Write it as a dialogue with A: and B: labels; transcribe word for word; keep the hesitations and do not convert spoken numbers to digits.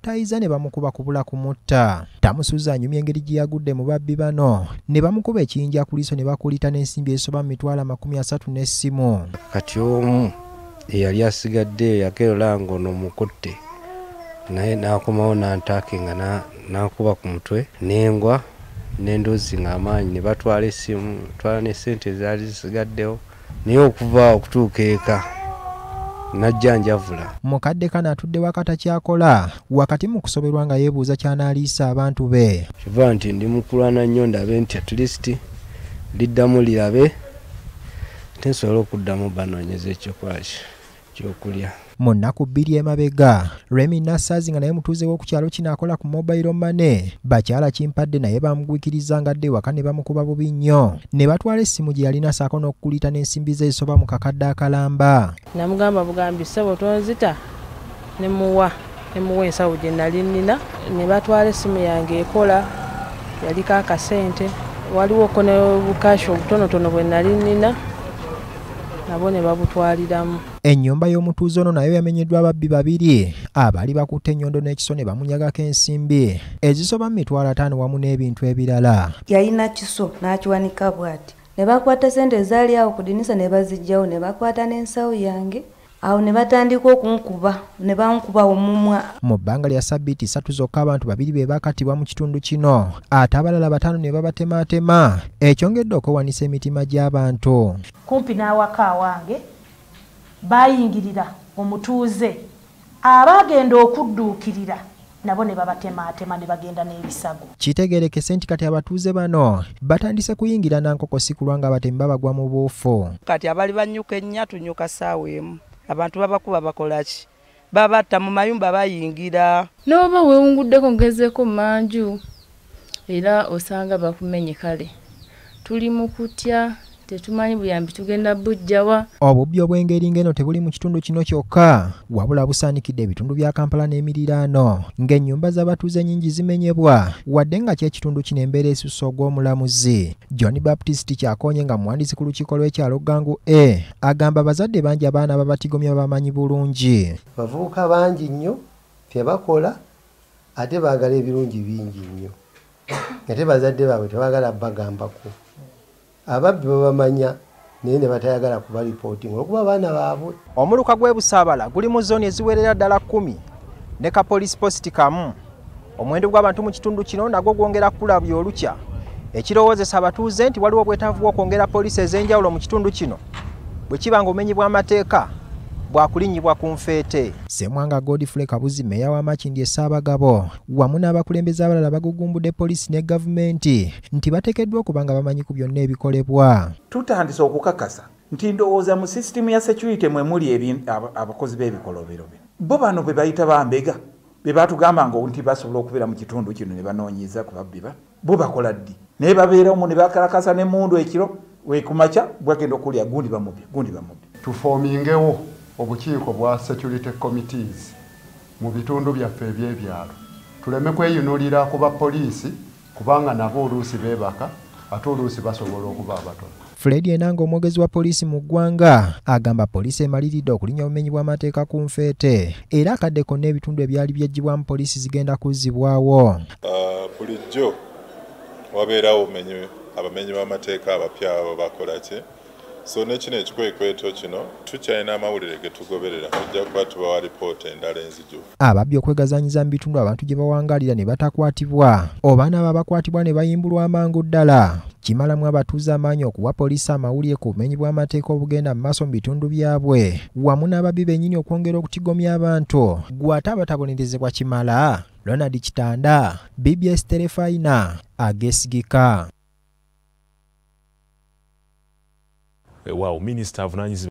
A: bamutayiza ne bamukuba kubula kumutta. Tamusuza anyumya engeri gye yagudde mu babbi bano ne bamukuba ekiyinja ku liiso ne bakulita n'ensimbi ezisoba mu mitwalo amakumi asatu n'essimu.
B: Kati omu eyali asigadde yakerola ngono mukutte naye n'akomawo n'antaakinga n'ankuba ku mutwe n'engwa n'endoozi ng'amaanyi ne batwala essimu batwala ne ssente ezaali zisigaddewo naye okuva okutuuka eka najja njavula.
A: Mukadde kano atudde wakati kyakola wakati mu kusoberwa nga yeebuuza ky'anaaliisa abantu be.
B: Kiva nti ndi mukulwana nnyo ndabe nti at least liddamu lirabe tensobola okuddamu banoonyeza ekyokola kyokulya.
A: Mu nnaku bbiri emabega Remy Nassazi nga naye mutuuze w'oku kyalo kino akola ku mobile money bakyala kimpadde naye bamugwikiriza nga adde waka ne bamukuba bubi nnyo ne batwala essimu gye yalina saako n'okukulita n'ensimbi ze ezisoba mu kakadde akalamba.
C: Namugamba bugambi ssebo tonzita ne muwa ne muwa ensawo gye nali nnina ne batwala essimu yange ekola yaliko akasente waliwo ko ne bukashi obutonotono bwe nali nnina nabo ne babutwaliramu.
A: Ennyumba y'omutuuze ono nayo yamenyeddwa ababbi babiri abaali bakutte ennyondo n'ekiso ne bamunyagako ensimbi ezisoba mu mitwalo ataano wamu n'ebintu ebirala.
D: Yalina kiso n'akiwanika bw'ati ne bakwata ssente ezaali awo ku dinisa ne baziggyawo ne bakwata n'ensawo yange awo ne batandika okunkuba ne bankuba omumwa.
A: Mu bbanga lya ssabbiiti ssatu zokka abantu babiri be baakatibwa mu kitundu kino ate abalala bataano ne babatematema ekyongedde okwewanisa emitima gy'abantu.
E: Kumpi n'awaka wange bayingirira omutuuze abagenda okudduukirira nabo ne babatematema ne bagenda n'ebisago.
A: Kitegeerekese nti kati abatuuze bano batandise kuyingira nankokosi kulwa nga abatemi babagwa mu buufu.
F: Kati abali banyuka ennya tunyuka ssaawa emu abantu babakuba bakola ki babatta mu mayumba bayingira
C: n'oba weewunguddeko ngezeeko manju era osanga bakumenye kale tuli mu kutya tetumanyi buyambi tugenda bujjawa.
A: Obubbi obw'engeri ng'eno tebuli mu kitundu kino kyokka wabula busaanikidde ebitundu bya Kampala n'emiriraano ng'ennyumba z'abatuuze nnyingi zimenyebwa wadde nga ky'ekitundu kino embeera esusse ogw'omulamuzi. John Baptist Kyakonye nga muwandiisi ku lukiiko lw'ekyalo Ganguuze agamba abazadde bangi abaana b'Abatigomya bamanyi bulungi.
G: Bavubuka bangi nnyo tebakola ate baagala ebirungi bingi nnyo ate bazadde baabwe tebaagala bagambako. Ababbi babamanya naye ne batayagala kuba reporting olwokuba abaana baabwe.
A: Omuluka gw'e Busaabala guli mu zooni eziwerera ddala kkumi ne ka police post kamu. Omuwendo gw'abantu mu kitundu kino nagwo gwongera kula buli olukya ekirowoozesa abatuuze nti waliwo obwetaavu bw'okwongera poliisi ez'enjawulo mu kitundu kino bwe kiba ng'obumenyi bw'amateeka bwakulinnyibwa ku nfeete. Ssemwanga Godfrey Kabuzi meeya wa Makindye Ssaabagabo wamu n'abakulembeze abalala bagugumbudde poliisi ne gavumenti nti bateekeddwa okuba nga bamanyi ku byonna ebikolebwa.
H: Tutandise okukakasa nti ndowooza mu sisitimu ya security mwe muli abakozi b'ebikolobero bino. Bo bano be bayita bambega be batugamba ngo nti basobola okubeera mu kitundu kino ne banoonyeza ku babbi ba bo bakola ddi naye babeera omu ne bakalakasa n'emmundu ekiro wekumakya bwagenda okulya gundi bamubye gundi bamubye.
I: Tufoomingewo obukiiko bwa security committees mu bitundu byaffe eby'ebyalo tuleme kweyunulira ku bapoliisi kubanga nabo oluusi beebaka ate oluusi basobola okuba abatono.
A: Fred Enanga omwogezi wa poliisi mu ggwanga agamba poliisi emaliridde okulinnya obumenyi bw'amateeka ku nfeete era akadde konna ebitundu ebyali byeggyibwamu poliisi zigenda kuzzibwawo.
J: Bulijjo wabeerawo abamenyi b'amateeka abapya abo bakola ki so nekino ekikwekweto kino tukyalina amawulire ge tugoberera tujja kuba tubawa lipoota endala enzijjuvu. Ababbi okwegazanyiza mu bitundu abantu gye bawangaalira ne batakwatibwa oba n'abo abakwatibwa ne bayimbulwa amangu ddala kimalamu abatuuze amaanyi okuwa poliisi amawulire ku bumenyi bw'amateeka obugenda mu maaso mu bitundu byabwe wamu n'ababbi bennyini okwongera okutigomya abantu gwe ate abatabonerezebwa kimala. Ronald Kitanda, B B S Terefayina, Ageesigika.
K: Wow, Minister of